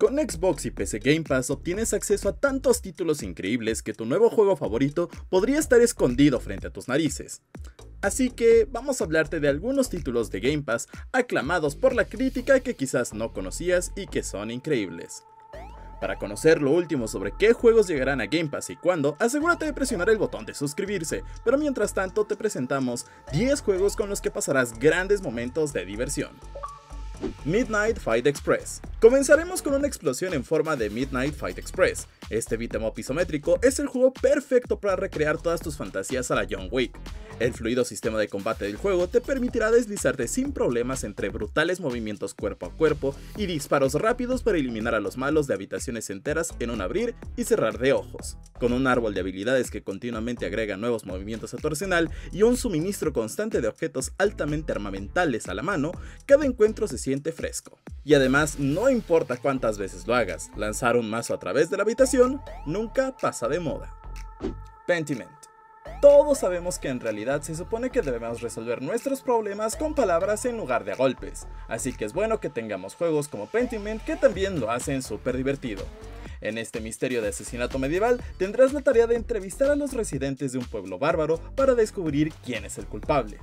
Con Xbox y PC Game Pass obtienes acceso a tantos títulos increíbles que tu nuevo juego favorito podría estar escondido frente a tus narices. Así que vamos a hablarte de algunos títulos de Game Pass aclamados por la crítica que quizás no conocías y que son increíbles. Para conocer lo último sobre qué juegos llegarán a Game Pass y cuándo, asegúrate de presionar el botón de suscribirse, pero mientras tanto te presentamos 10 juegos con los que pasarás grandes momentos de diversión. Midnight Fight Express. Comenzaremos con una explosión en forma de Midnight Fight Express. Este beat'em up isométrico es el juego perfecto para recrear todas tus fantasías a la John Wick. El fluido sistema de combate del juego te permitirá deslizarte sin problemas entre brutales movimientos cuerpo a cuerpo y disparos rápidos para eliminar a los malos de habitaciones enteras en un abrir y cerrar de ojos. Con un árbol de habilidades que continuamente agrega nuevos movimientos a tu arsenal y un suministro constante de objetos altamente armamentales a la mano, cada encuentro se siente fresco. Y además, no importa cuántas veces lo hagas, lanzar un mazo a través de la habitación nunca pasa de moda. Pentiment. Todos sabemos que en realidad se supone que debemos resolver nuestros problemas con palabras en lugar de a golpes, así que es bueno que tengamos juegos como Pentiment que también lo hacen súper divertido. En este misterio de asesinato medieval tendrás la tarea de entrevistar a los residentes de un pueblo bárbaro para descubrir quién es el culpable.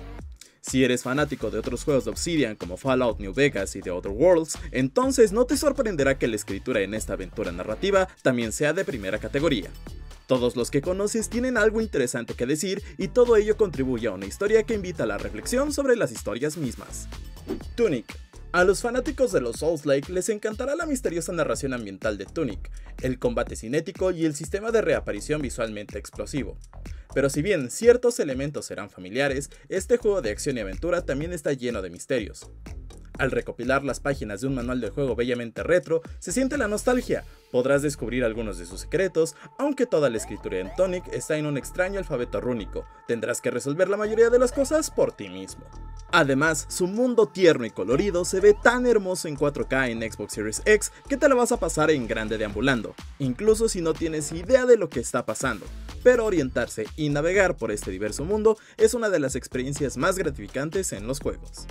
Si eres fanático de otros juegos de Obsidian como Fallout New Vegas y The Outer Worlds, entonces no te sorprenderá que la escritura en esta aventura narrativa también sea de primera categoría. Todos los que conoces tienen algo interesante que decir y todo ello contribuye a una historia que invita a la reflexión sobre las historias mismas. Tunic. A los fanáticos de los Souls-like les encantará la misteriosa narración ambiental de Tunic, el combate cinético y el sistema de reaparición visualmente explosivo. Pero si bien ciertos elementos serán familiares, este juego de acción y aventura también está lleno de misterios. Al recopilar las páginas de un manual de juego bellamente retro, se siente la nostalgia. Podrás descubrir algunos de sus secretos, aunque toda la escritura en Tunic está en un extraño alfabeto rúnico. Tendrás que resolver la mayoría de las cosas por ti mismo. Además, su mundo tierno y colorido se ve tan hermoso en 4K en Xbox Series X que te la vas a pasar en grande deambulando, incluso si no tienes idea de lo que está pasando. Pero orientarse y navegar por este diverso mundo es una de las experiencias más gratificantes en los juegos.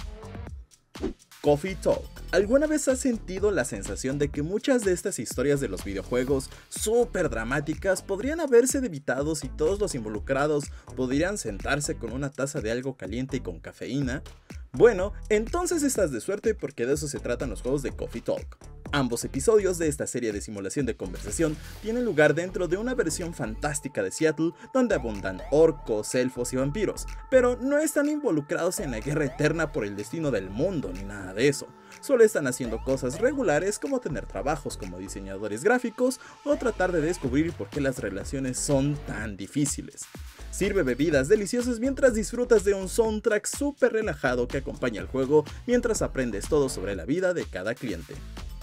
Coffee Talk. ¿Alguna vez has sentido la sensación de que muchas de estas historias de los videojuegos súper dramáticas podrían haberse evitado si todos los involucrados podrían sentarse con una taza de algo caliente y con cafeína? Bueno, entonces estás de suerte porque de eso se tratan los juegos de Coffee Talk. Ambos episodios de esta serie de simulación de conversación tienen lugar dentro de una versión fantástica de Seattle donde abundan orcos, elfos y vampiros, pero no están involucrados en la guerra eterna por el destino del mundo ni nada de eso. Solo están haciendo cosas regulares como tener trabajos como diseñadores gráficos o tratar de descubrir por qué las relaciones son tan difíciles. Sirve bebidas deliciosas mientras disfrutas de un soundtrack súper relajado que acompaña al juego mientras aprendes todo sobre la vida de cada cliente.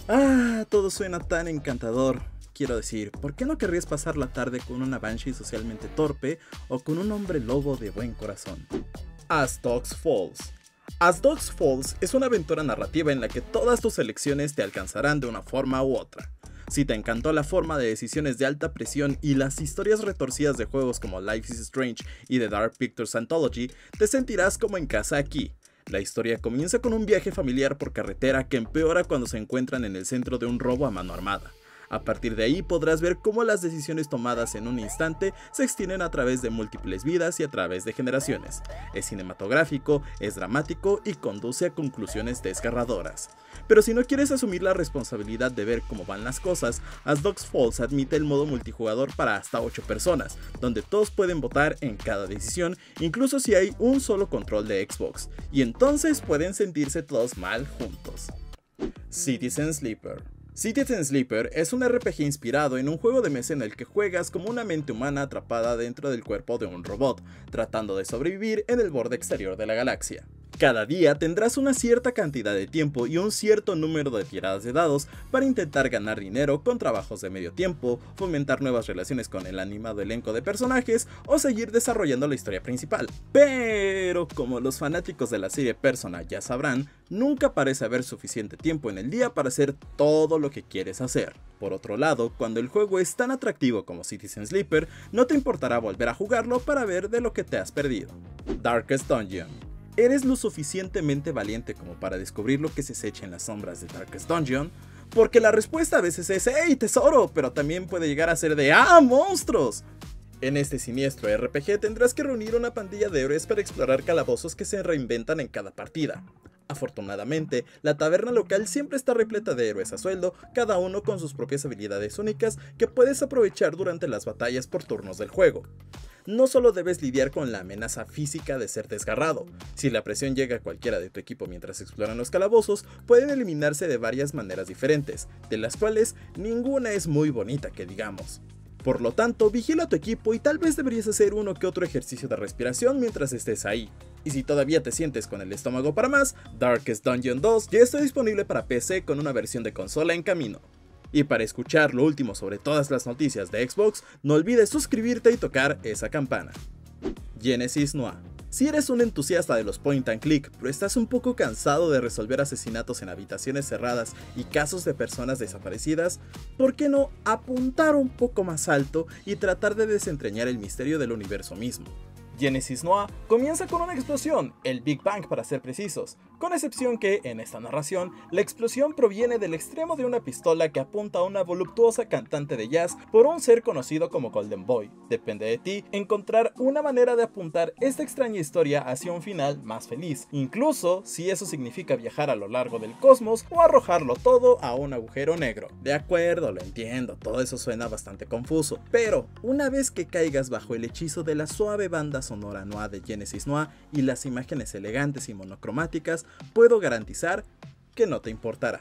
Todo suena tan encantador. Quiero decir, ¿por qué no querrías pasar la tarde con una Banshee socialmente torpe o con un hombre lobo de buen corazón? As Dogs Falls. As Dogs Falls es una aventura narrativa en la que todas tus elecciones te alcanzarán de una forma u otra. Si te encantó la forma de decisiones de alta presión y las historias retorcidas de juegos como Life is Strange y The Dark Pictures Anthology, te sentirás como en casa aquí. La historia comienza con un viaje familiar por carretera que empeora cuando se encuentran en el centro de un robo a mano armada. A partir de ahí podrás ver cómo las decisiones tomadas en un instante se extienden a través de múltiples vidas y a través de generaciones. Es cinematográfico, es dramático y conduce a conclusiones desgarradoras. Pero si no quieres asumir la responsabilidad de ver cómo van las cosas, As Dogs Falls admite el modo multijugador para hasta 8 personas, donde todos pueden votar en cada decisión, incluso si hay un solo control de Xbox, y entonces pueden sentirse todos mal juntos. Citizen Sleeper. Citizen Sleeper es un RPG inspirado en un juego de mesa en el que juegas como una mente humana atrapada dentro del cuerpo de un robot, tratando de sobrevivir en el borde exterior de la galaxia. Cada día tendrás una cierta cantidad de tiempo y un cierto número de tiradas de dados para intentar ganar dinero con trabajos de medio tiempo, fomentar nuevas relaciones con el animado elenco de personajes o seguir desarrollando la historia principal. Pero como los fanáticos de la serie Persona ya sabrán, nunca parece haber suficiente tiempo en el día para hacer todo lo que quieres hacer. Por otro lado, cuando el juego es tan atractivo como Citizen Sleeper, no te importará volver a jugarlo para ver de lo que te has perdido. Darkest Dungeon. ¿Eres lo suficientemente valiente como para descubrir lo que se acecha en las sombras de Darkest Dungeon? Porque la respuesta a veces es ¡hey, tesoro! Pero también puede llegar a ser de ¡ah, monstruos! En este siniestro RPG tendrás que reunir una pandilla de héroes para explorar calabozos que se reinventan en cada partida. Afortunadamente, la taberna local siempre está repleta de héroes a sueldo, cada uno con sus propias habilidades únicas que puedes aprovechar durante las batallas por turnos del juego. No solo debes lidiar con la amenaza física de ser desgarrado, si la presión llega a cualquiera de tu equipo mientras exploran los calabozos, pueden eliminarse de varias maneras diferentes, de las cuales ninguna es muy bonita que digamos. Por lo tanto, vigila a tu equipo y tal vez deberías hacer uno que otro ejercicio de respiración mientras estés ahí. Y si todavía te sientes con el estómago para más, Darkest Dungeon 2 ya está disponible para PC con una versión de consola en camino. Y para escuchar lo último sobre todas las noticias de Xbox, no olvides suscribirte y tocar esa campana. Genesis Noir. Si eres un entusiasta de los point and click, pero estás un poco cansado de resolver asesinatos en habitaciones cerradas y casos de personas desaparecidas, ¿por qué no apuntar un poco más alto y tratar de desentrañar el misterio del universo mismo? Genesis Noir comienza con una explosión, el Big Bang para ser precisos, con excepción que, en esta narración, la explosión proviene del extremo de una pistola que apunta a una voluptuosa cantante de jazz por un ser conocido como Golden Boy. Depende de ti encontrar una manera de apuntar esta extraña historia hacia un final más feliz, incluso si eso significa viajar a lo largo del cosmos o arrojarlo todo a un agujero negro. De acuerdo, lo entiendo, todo eso suena bastante confuso, pero una vez que caigas bajo el hechizo de la suave banda sonora noir de Genesis Noir y las imágenes elegantes y monocromáticas, puedo garantizar que no te importará.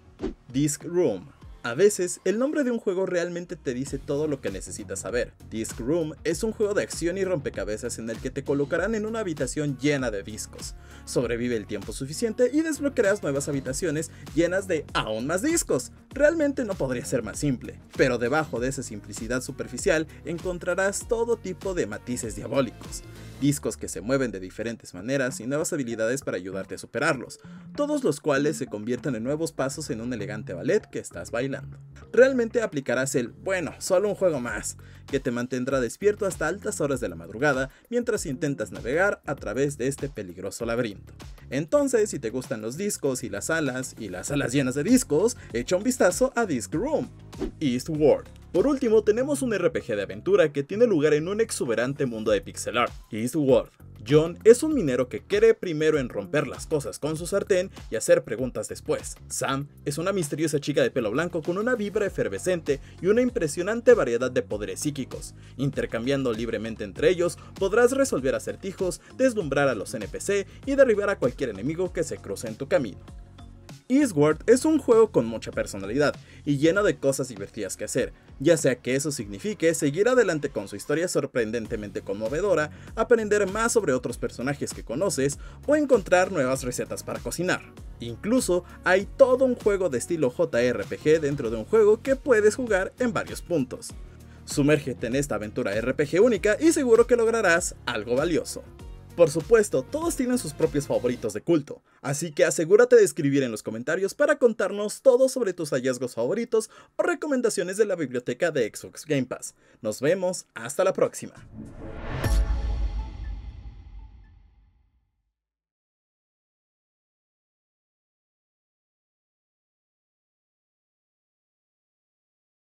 Disc Room. A veces, el nombre de un juego realmente te dice todo lo que necesitas saber. Disc Room es un juego de acción y rompecabezas en el que te colocarán en una habitación llena de discos. Sobrevive el tiempo suficiente y desbloquearás nuevas habitaciones llenas de aún más discos. Realmente no podría ser más simple, pero debajo de esa simplicidad superficial encontrarás todo tipo de matices diabólicos. Discos que se mueven de diferentes maneras y nuevas habilidades para ayudarte a superarlos, todos los cuales se convierten en nuevos pasos en un elegante ballet que estás bailando. Realmente aplicarás el, bueno, solo un juego más, que te mantendrá despierto hasta altas horas de la madrugada mientras intentas navegar a través de este peligroso laberinto. Entonces, si te gustan los discos y las salas llenas de discos, echa un vistazo a Disc Room. Eastward. Por último, tenemos un RPG de aventura que tiene lugar en un exuberante mundo de pixel art, Eastward. John es un minero que cree primero en romper las cosas con su sartén y hacer preguntas después. Sam es una misteriosa chica de pelo blanco con una vibra efervescente y una impresionante variedad de poderes psíquicos. Intercambiando libremente entre ellos, podrás resolver acertijos, deslumbrar a los NPC y derribar a cualquier enemigo que se cruce en tu camino. Eastward es un juego con mucha personalidad y lleno de cosas divertidas que hacer, ya sea que eso signifique seguir adelante con su historia sorprendentemente conmovedora, aprender más sobre otros personajes que conoces o encontrar nuevas recetas para cocinar. Incluso hay todo un juego de estilo JRPG dentro de un juego que puedes jugar en varios puntos. Sumérgete en esta aventura RPG única y seguro que lograrás algo valioso. Por supuesto, todos tienen sus propios favoritos de culto, así que asegúrate de escribir en los comentarios para contarnos todo sobre tus hallazgos favoritos o recomendaciones de la biblioteca de Xbox Game Pass. Nos vemos, hasta la próxima.